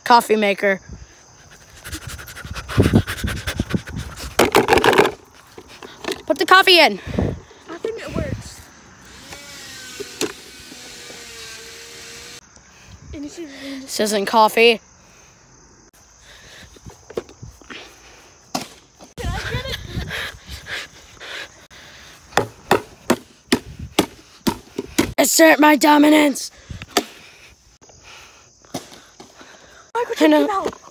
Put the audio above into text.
coffee maker. Put the coffee in. I think it works. This isn't coffee. Can I get it? Assert my dominance. Michael, check it out.